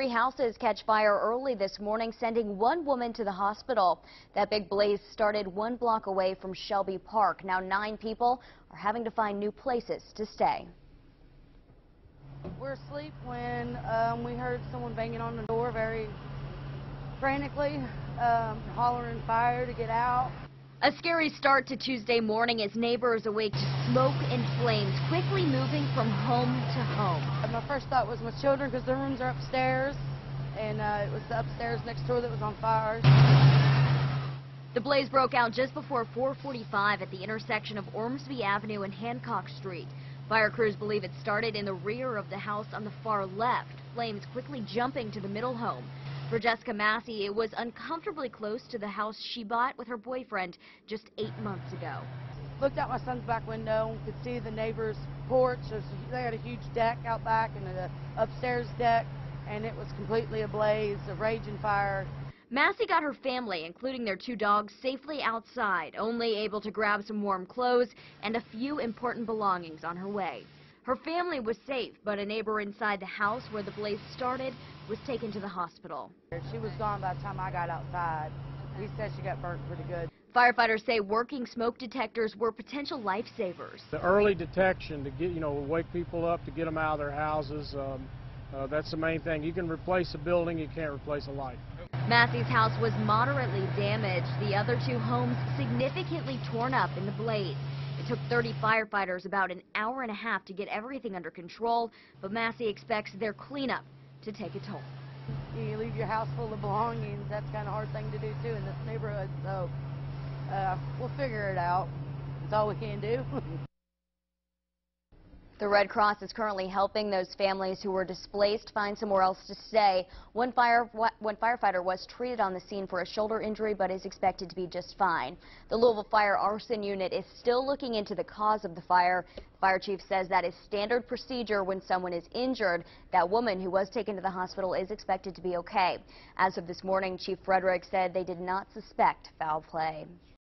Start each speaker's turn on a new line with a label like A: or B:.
A: 3 houses catch fire early this morning, sending one woman to the hospital. That big blaze started 1 block away from Shelby Park. Now 9 people are having to find new places to stay.
B: We're asleep when we heard someone banging on the door very frantically, hollering fire to get out.
A: A scary start to Tuesday morning as neighbors awake to smoke and flames, quickly moving from home to home.
B: My first thought was my children, because their rooms are upstairs, and it was the upstairs next door that was on fire.
A: The blaze broke out just before 4:45 at the intersection of Ormsby Avenue and Hancock Street. Fire crews believe it started in the rear of the house on the far left, flames quickly jumping to the middle home. For Jessica Massey, it was uncomfortably close to the house she bought with her boyfriend just 8 months ago.
B: Looked out my son's back window, could see the neighbor's porch. They had a huge deck out back and an upstairs deck, and it was completely ablaze, a raging fire.
A: Massey got her family, including their 2 dogs, safely outside, only able to grab some warm clothes and a few important belongings on her way. Her family was safe, but a neighbor inside the house where the blaze started was taken to the hospital.
B: She was gone by the time I got outside. He said she got burnt pretty good.
A: Firefighters say working smoke detectors were potential lifesavers.
C: The early detection to get, wake people up, to get them out of their houses, that's the main thing. You can replace a building, you can't replace a life.
A: Massey's house was moderately damaged. The other 2 homes significantly torn up in the blaze. It took 30 firefighters about an hour and a half to get everything under control, but Massey expects their cleanup to take a toll.
B: You leave your house full of belongings. That's kind of a hard thing to do, too, in this neighborhood. So we'll figure it out. That's all we can do.
A: The Red Cross is currently helping those families who were displaced find somewhere else to stay. One firefighter was treated on the scene for a shoulder injury, but is expected to be just fine. The Louisville Fire Arson Unit is still looking into the cause of the fire. The fire chief says that is standard procedure when someone is injured. That woman who was taken to the hospital is expected to be okay. As of this morning, Chief Frederick said they did not suspect foul play.